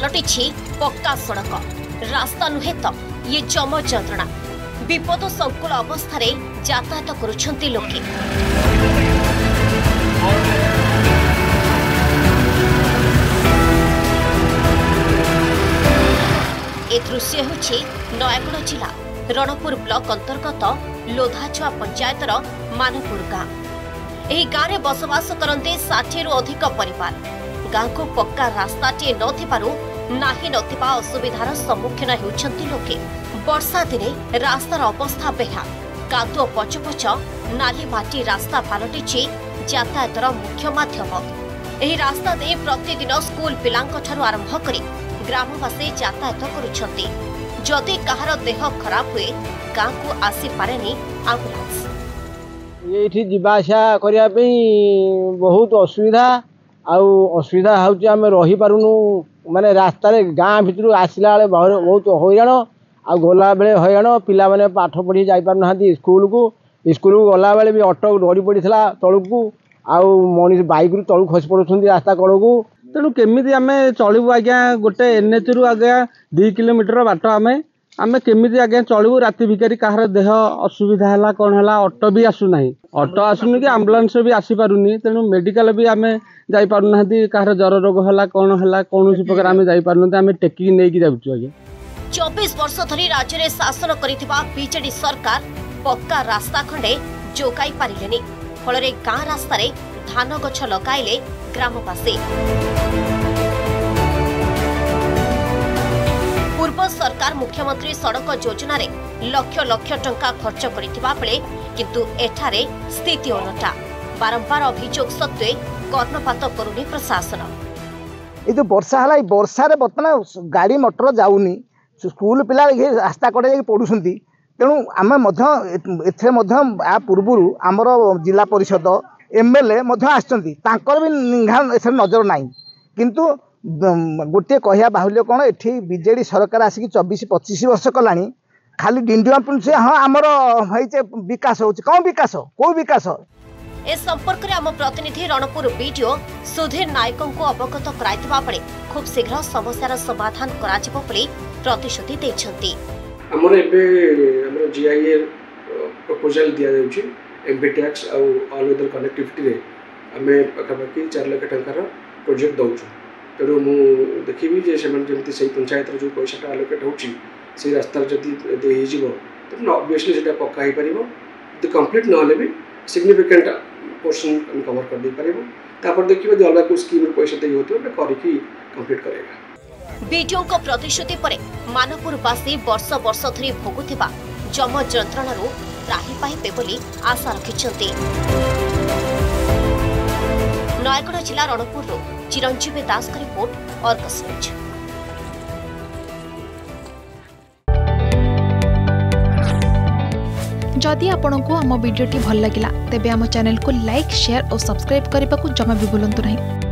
पलटिछि पक्का सड़क रास्ता नुहे तो ये जम जंत्रणा विपद संकुल अवस्था यातायात करुछंती लोके। ए दृश्य होछि नयागढ़ जिला रणपुर ब्लॉक अंतर्गत लोधाछुआ पंचायतर मानपुर गाँ। एही गाँव में बसवास करते 60 रु अधिक परिवार। गाँ को पक्का रास्ताटे नथिबारु नाही नथिबा असुविधार सम्मुखीन हेउछंती लोके। वर्षा दिने रास्तार अवस्था बेहाल, कादुओ पचपच नाली माटी रास्ता पलटिछि यातायातर मुख्य माध्यम। एही रास्ता दे प्रतिदिन स्कूल पिलांक ठारु आरंभ करी ग्रामवासी यातायात करुछंती। जदि कहार देह खराब हुए गाँ को आसी पारेनी आम्बुलांस। ये जीवा आसा करने बहुत असुविधा असुविधा हूँ आम रही पारुनु माने रास्ता गाँ भितर आसला बेले बहुत हैरान गला बेले हैरान पिला माने पाठ पढ़ी जापार स्कूल को गला बेले भी ऑटो डरी पड़ा तलू मनीष बाइक रु तलू खसी पड़ुं रास्ता कड़ को। तेणु केमी आम चलू आज्ञा गोटे एनएच रु आज्ञा 2 किलोमीटर बाट आम केमी आज्ञा चलू राति भिकारी कहार देह असुविधा है कौन है ऑटो भी आसुना ऑटो आसुनी कि आम्बुलांस भी आसी पारुनी। तेणु मेडिकल भी आम जापारना कहार जर रोग है कौन है कौन प्रकार आम जापार आम टेकिक नहीं जाऊँ आज्ञा। 24 वर्ष धरी राज्य में शासन करिथिबा बीजेडी सरकार पक्का रास्ता खंडे जोगाई पारिलेनी। फल गाँ रास्तार धान गछ लगाइले ग्रामवासी। पूर्व सरकार मुख्यमंत्री सड़क योजना रे लक्ष लक्ष टंका खर्च करिथिबा बेले किंतु एठारे स्थिति ओलटा। बारंबार अभियोग सत्वे कर्णपात करुनी प्रशासन। ये जो वर्षा है वर्षा बर्तमान गाड़ी मोटर जाऊनी स्कूल पिला रास्ता कड़े जाकि पढ़ुंट। तेणु आम या पूर्व आमर जिला परिषद एमएलए आसर भी एथर नजर ना किंतु गोटे कहया बाहुल्य कौन एठी बीजेडी सरकार आसिक 24-25 वर्ष कलानी खाली डिंडिया पुंसे हाँ आमर विकास होची कौन विकास को विकास। ए संपर्क रे आम प्रतिनिधि रणपुर वीडियो सुधीर नायक को अवगत कराइथिबा बेले खूब शीघ्र समस्यार समाधान कराजिबो बोली प्रतिश्रुति दैछंती। हमर एबे हमर जीआईए प्रपोजल दिया जाउची एमबी टैक्स आ ऑल अदर कनेक्टिविटी रे हमें पकापकी 4 लाख टंकार प्रोजेक्ट दउछु। तेणु मु देखिबी जे सेमन जेमति सही पंचायत रो जो पैसाटा एलोकेट होची से रास्ता जदी देहि जिवो तो ऑब्वियसली सेटा पक्का ही परिबो। तो कंप्लीट न होले भी सिग्निफिकेंट पोर्शन हम कवर कर दे परिबो। तापर देखिबो जे अलग को स्कीम रो पैसा देहि होतो बे करिकी कंप्लीट करेगा। बीडीओ को प्रतिश्रुति परे मानपुरवासी वर्ष वर्ष धरी भोगुथिबा जम जंत्रणारू त्राही पाइबे बोली आशा रखिछंती। नयागढ़ जिला रणपुर चिरंजीवी दास का रिपोर्ट अर्गस न्यूज। जदि आपंक आम भिडी भल लगा तेब आम चैनल को लाइक शेयर और सब्सक्राइब करने को जमा भी भूलु नहीं।